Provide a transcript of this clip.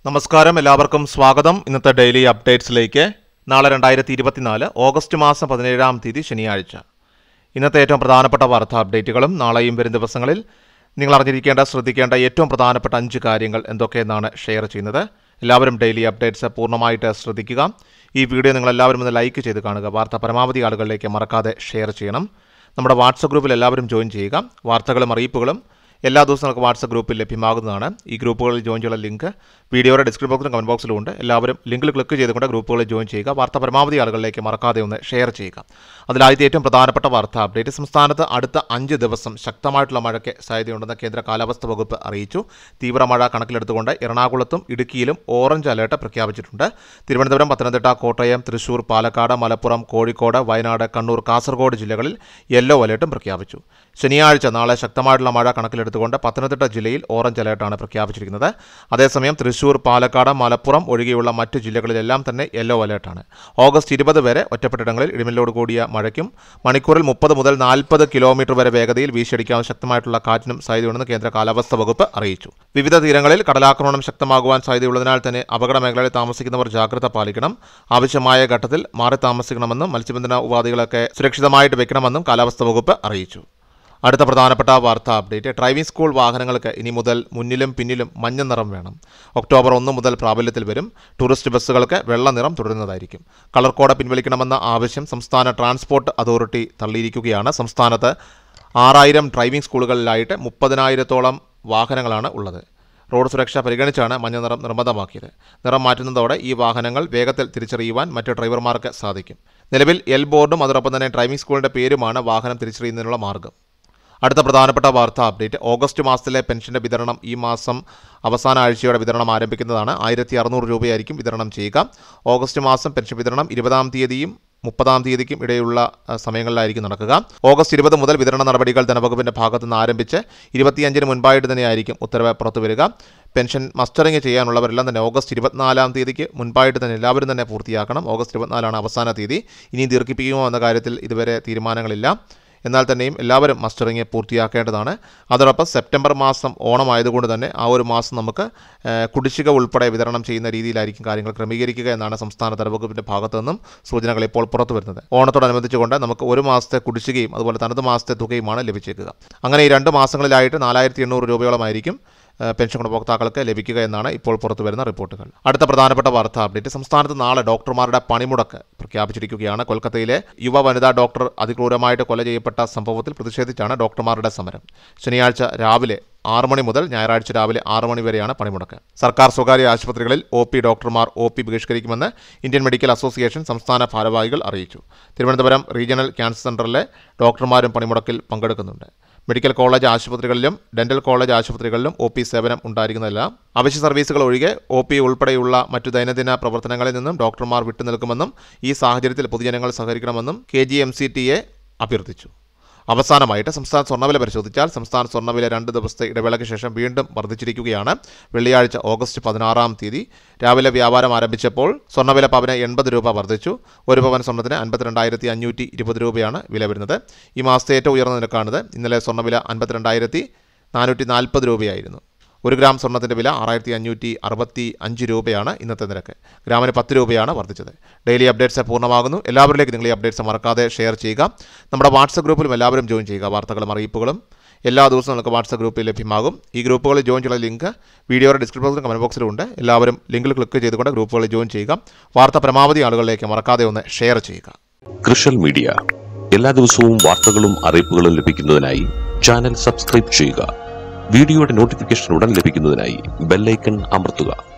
നമസ്കാരം, എല്ലാവർക്കും സ്വാഗതം. ഇന്നത്തെ ഡെയിലി അപ്ഡേറ്റ്സിലേക്ക്. നാളെ 2024 ഓഗസ്റ്റ് മാസം 17-ാം തീയതി ശനിയാഴ്ച. ഇന്നത്തെ ഏറ്റവും പ്രധാനപ്പെട്ട വാർത്താ അപ്ഡേറ്റുകളും നാളെയും വരും ദിവസങ്ങളിൽ നിങ്ങൾ അറിഞ്ഞിരിക്കേണ്ട, ശ്രദ്ധിക്കേണ്ട ഏറ്റവും പ്രധാനപ്പെട്ട 5 കാര്യങ്ങൾ എന്തൊക്കെയെന്നാണ് ഷെയർ ചെയ്യുന്നത്. എല്ലാവരും ഡെയിലി അപ്ഡേറ്റ്സ് പൂർണ്ണമായിട്ട് ശ്രദ്ധിക്കുക. ഈ വീഡിയോ നിങ്ങളെല്ലാവരും ഒന്ന് ലൈക്ക് ചെയ്ത് കാണുക. വാർത്ത പരമാവധി ആളുകളിലേക്ക് മറക്കാതെ ഷെയർ ചെയ്യണം. നമ്മുടെ വാട്സപ്പ് ഗ്രൂപ്പിൽ എല്ലാവരും ജോയിൻ ചെയ്യുക. വാർത്തകളും അറിയിപ്പുകളും എല്ലാ ദിവസവും നമുക്ക് വാട്സപ്പ് ഗ്രൂപ്പിൽ ലഭ്യമാകുന്നതാണ്. ഈ ഗ്രൂപ്പുകളിൽ ജോയിൻ ചെയ്യാനുള്ള ലിങ്ക് വീഡിയോയുടെ ഡിസ്ക്രിപ്ഷൻ ബോക്സിലും കമൻറ്റ് ബോക്സിലും ഉണ്ട്. എല്ലാവരും ലിങ്കിൽ ക്ലിക്ക് ചെയ്തുകൊണ്ട് ഗ്രൂപ്പുകളിൽ ജോയിൻ ചെയ്യുക. വാർത്ത പരമാവധി ആളുകളിലേക്ക് മറക്കാതെ ഒന്ന് ഷെയർ ചെയ്യുക. അതിലാദ്യത്തെ ഏറ്റവും പ്രധാനപ്പെട്ട വാർത്താ അപ്ഡേറ്റ്. സംസ്ഥാനത്ത് അടുത്ത 5 ദിവസം ശക്തമായിട്ടുള്ള മഴയ്ക്ക് സാധ്യതയുണ്ടെന്ന് കേന്ദ്ര കാലാവസ്ഥാ വകുപ്പ് അറിയിച്ചു. തീവ്രമഴ കണക്കിലെടുത്തുകൊണ്ട് എറണാകുളത്തും ഇടുക്കിയിലും ഓറഞ്ച് അലേർട്ട് പ്രഖ്യാപിച്ചിട്ടുണ്ട്. തിരുവനന്തപുരം, പത്തനംതിട്ട, കോട്ടയം, തൃശൂർ, പാലക്കാട്, മലപ്പുറം, കോഴിക്കോട്, വയനാട്, കണ്ണൂർ, കാസർഗോഡ് ജില്ലകളിൽ യെല്ലോ അലേർട്ടും പ്രഖ്യാപിച്ചു. ശനിയാഴ്ച നാളെ ശക്തമായിട്ടുള്ള മഴ കണക്കിലെടുത്തുകൊണ്ട് പത്തനംതിട്ട ജില്ലയിൽ ഓറഞ്ച് അലേർട്ടാണ് പ്രഖ്യാപിച്ചിരിക്കുന്നത്. അതേസമയം തൃശൂർ, പാലക്കാട്, മലപ്പുറം ഒഴികെയുള്ള മറ്റ് ജില്ലകളിലെല്ലാം തന്നെ യെല്ലോ അലേർട്ടാണ്. ഓഗസ്റ്റ് 20 വരെ ഒറ്റപ്പെട്ടിടങ്ങളിൽ ഇടിമിന്നലോട് കൂടിയ മഴയ്ക്കും മണിക്കൂറിൽ 30 മുതൽ 40 കിലോമീറ്റർ വരെ വേഗതയിൽ വീശിയടിക്കാവുന്ന ശക്തമായിട്ടുള്ള കാറ്റിനും സാധ്യതയുണ്ടെന്ന് കേന്ദ്ര കാലാവസ്ഥാ വകുപ്പ് അറിയിച്ചു. വിവിധ തീരങ്ങളിൽ കടലാക്രമണം ശക്തമാകുവാൻ സാധ്യതയുള്ളതിനാൽ തന്നെ അപകട മേഖലകളിൽ താമസിക്കുന്നവർ ജാഗ്രത പാലിക്കണം. ആവശ്യമായ ഘട്ടത്തിൽ മാറി താമസിക്കണമെന്നും മത്സ്യബന്ധന ഉപാധികളൊക്കെ സുരക്ഷിതമായിട്ട് വെക്കണമെന്നും കാലാവസ്ഥാ വകുപ്പ് അറിയിച്ചു. അടുത്ത പ്രധാനപ്പെട്ട വാർത്താ അപ്ഡേറ്റ്. ഡ്രൈവിംഗ് സ്കൂൾ വാഹനങ്ങൾക്ക് ഇനി മുതൽ മുന്നിലും പിന്നിലും മഞ്ഞ നിറം വേണം. ഒക്ടോബർ 1 മുതൽ പ്രാബല്യത്തിൽ വരും. ടൂറിസ്റ്റ് ബസ്സുകൾക്ക് വെള്ള നിറം തുടരുന്നതായിരിക്കും. കളർ കോഡ് പിൻവലിക്കണമെന്ന ആവശ്യം സംസ്ഥാന ട്രാൻസ്പോർട്ട് അതോറിറ്റി തള്ളിയിരിക്കുകയാണ്. സംസ്ഥാനത്ത് 6000 ഡ്രൈവിംഗ് സ്കൂളുകളിലായിട്ട് 30,000-ഓളം വാഹനങ്ങളാണ് ഉള്ളത്. റോഡ് സുരക്ഷ പരിഗണിച്ചാണ് മഞ്ഞ നിറം നിർബന്ധമാക്കിയത്. നിറം മാറ്റുന്നതോടെ ഈ വാഹനങ്ങൾ വേഗത്തിൽ തിരിച്ചറിയുവാൻ മറ്റ് ഡ്രൈവർമാർക്ക് സാധിക്കും. നിലവിൽ എൽ ബോർഡും അതോടൊപ്പം തന്നെ ഡ്രൈവിംഗ് സ്കൂളിൻ്റെ പേരുമാണ് വാഹനം തിരിച്ചറിയുന്നതിനുള്ള മാർഗ്ഗം. അടുത്ത പ്രധാനപ്പെട്ട വാർത്താ അപ്ഡേറ്റ്. ഓഗസ്റ്റ് മാസത്തിലെ പെൻഷൻ്റെ വിതരണം ഈ മാസം അവസാന ആഴ്ചയോടെ വിതരണം ആരംഭിക്കുന്നതാണ്. 1600 രൂപയായിരിക്കും വിതരണം ചെയ്യുക. ഓഗസ്റ്റ് മാസം പെൻഷൻ വിതരണം 20-ാം തീയതിയും 30-ാം തീയതിക്കും ഇടയിലുള്ള സമയങ്ങളിലായിരിക്കും നടക്കുക. ഓഗസ്റ്റ് 20 മുതൽ വിതരണ നടപടികൾ ധനവകുപ്പിൻ്റെ ഭാഗത്തുനിന്ന് ആരംഭിച്ച് 25-ന് മുൻപായിട്ട് തന്നെയായിരിക്കും ഉത്തരവ് പുറത്തു വരിക. പെൻഷൻ മസ്റ്ററിംഗ് ചെയ്യാനുള്ളവരെല്ലാം തന്നെ ഓഗസ്റ്റ് 24-ാം തീയതിക്ക് മുൻപായിട്ട് തന്നെ എല്ലാവരും തന്നെ പൂർത്തിയാക്കണം. ഓഗസ്റ്റ് 24-ആണ് അവസാന തീയതി. ഇനി ദീർഘിപ്പിക്കുമോ എന്ന കാര്യത്തിൽ ഇതുവരെ തീരുമാനങ്ങളില്ല. എന്നാൽ തന്നെയും എല്ലാവരും മസ്റ്ററിംഗ് പൂർത്തിയാക്കേണ്ടതാണ്. അതോടൊപ്പം സെപ്റ്റംബർ മാസം ഓണമായതുകൊണ്ട് തന്നെ ആ ഒരു മാസം നമുക്ക് കുടിശ്ശിക ഉൾപ്പെടെ വിതരണം ചെയ്യുന്ന രീതിയിലായിരിക്കും കാര്യങ്ങൾ ക്രമീകരിക്കുക എന്നാണ് സംസ്ഥാന ധനവകുപ്പിൻ്റെ ഭാഗത്തു നിന്നും സൂചനകൾ ഇപ്പോൾ പുറത്തു വരുന്നത്. ഓണത്തോടനുബന്ധിച്ചുകൊണ്ട് നമുക്ക് 1 മാസത്തെ കുടിശ്ശികയും അതുപോലെ തനത് മാസത്തെ തുകയുമാണ് ലഭിച്ചേക്കുക. അങ്ങനെ ഈ 2 മാസങ്ങളിലായിട്ട് 4800 രൂപയോളമായിരിക്കും പെൻഷൻ ഗുണഭോക്താക്കൾക്ക് ലഭിക്കുക എന്നാണ് ഇപ്പോൾ പുറത്തു വരുന്ന റിപ്പോർട്ടുകൾ. അടുത്ത പ്രധാനപ്പെട്ട വാർത്താ അപ്ഡേറ്റ്. സംസ്ഥാനത്ത് നാളെ ഡോക്ടർമാരുടെ പണിമുടക്ക് പ്രഖ്യാപിച്ചിരിക്കുകയാണ്. കൊൽക്കത്തയിലെ യുവ വനിതാ ഡോക്ടർ അതിക്രൂരമായിട്ട് കൊല ചെയ്യപ്പെട്ട സംഭവത്തിൽ പ്രതിഷേധിച്ചാണ് ഡോക്ടർമാരുടെ സമരം. ശനിയാഴ്ച രാവിലെ 6 മണി മുതൽ ഞായറാഴ്ച രാവിലെ 6 മണി വരെയാണ് പണിമുടക്ക്. സർക്കാർ സ്വകാര്യ ആശുപത്രികളിൽ OP ഡോക്ടർമാർ OP ബഹിഷ്കരിക്കുമെന്ന് ഇന്ത്യൻ മെഡിക്കൽ അസോസിയേഷൻ സംസ്ഥാന ഭാരവാഹികൾ അറിയിച്ചു. തിരുവനന്തപുരം റീജിയണൽ ക്യാൻസർ സെൻ്ററിലെ ഡോക്ടർമാരും പണിമുടക്കിൽ പങ്കെടുക്കുന്നുണ്ട്. മെഡിക്കൽ കോളേജ് ആശുപത്രികളിലും ഡെന്റൽ കോളേജ് ആശുപത്രികളിലും OP സേവനം ഉണ്ടായിരിക്കുന്നതല്ല. അവശ്യ സർവീസുകൾ ഒഴികെ OP ഉൾപ്പെടെയുള്ള മറ്റു ദൈനംദിന പ്രവർത്തനങ്ങളിൽ നിന്നും ഡോക്ടർമാർ വിട്ടുനിൽക്കുമെന്നും ഈ സാഹചര്യത്തിൽ പൊതുജനങ്ങൾ സഹകരിക്കണമെന്നും KGMCTA അഭ്യർത്ഥിച്ചു. അവസാനമായിട്ട് സംസ്ഥാന സ്വർണ്ണവില പരിശോധിച്ചാൽ സംസ്ഥാന സ്വർണ്ണവില 2 ദിവസത്തെ ഇടവേളയ്ക്ക് ശേഷം വീണ്ടും വർദ്ധിച്ചിരിക്കുകയാണ്. വെള്ളിയാഴ്ച ഓഗസ്റ്റ് 16-ാം തീയതി രാവിലെ വ്യാപാരം ആരംഭിച്ചപ്പോൾ സ്വർണ്ണവില പവന് 80 രൂപ വർദ്ധിച്ചു. 1 പവൻ സ്വർണ്ണത്തിന് 52,520 രൂപയാണ് വില വരുന്നത്. ഈ മാസത്തെ ഏറ്റവും ഉയർന്ന നിരക്കാണിത്. ഇന്നലെ സ്വർണ്ണവില 52,440 രൂപയായിരുന്നു. 1 ഗ്രാം സ്വർണ്ണത്തിൻ്റെ വില 6,565 രൂപയാണ് ഇന്നത്തെ നിരക്ക്. ഗ്രാമിന് 10 രൂപയാണ് വർദ്ധിച്ചത്. ഡെയിലി അപ്ഡേറ്റ്സ് പൂർണ്ണമാകുന്നു. എല്ലാവരിലേക്ക് നിങ്ങൾ ഈ അപ്ഡേറ്റ്സ് മറക്കാതെ ഷെയർ ചെയ്യുക. നമ്മുടെ വാട്സപ്പ് ഗ്രൂപ്പിലും എല്ലാവരും ജോയിൻ ചെയ്യുക. വാർത്തകളും അറിയിപ്പുകളും എല്ലാ ദിവസവും നമുക്ക് വാട്സപ്പ് ഗ്രൂപ്പിൽ ലഭ്യമാകും. ഈ ഗ്രൂപ്പുകളിൽ ജോയിൻ ചെയ്യുന്ന ലിങ്ക് വീഡിയോയുടെ ഡിസ്ക്രിപ്ഷൻ ബോക്സിലും കമൻറ്റ് ബോക്സിലും ഉണ്ട്. എല്ലാവരും ലിങ്കിൽ ക്ലിക്ക് ചെയ്തുകൊണ്ട് ഗ്രൂപ്പുകളിൽ ജോയിൻ ചെയ്യുക. വാർത്ത പരമാവധി ആളുകളിലേക്ക് മറക്കാതെ ഒന്ന് ഷെയർ ചെയ്യുക. കൃഷൽ മീഡിയ എല്ലാ ദിവസവും വാർത്തകളും അറിയിപ്പുകളും ലഭിക്കുന്നതിനായി ചാനൽ സബ്സ്ക്രൈബ് ചെയ്യുക. വീഡിയോയുടെ നോട്ടിഫിക്കേഷൻ ഉടൻ ലഭിക്കുന്നതിനായി ബെൽ ഐക്കൺ അമർത്തുക.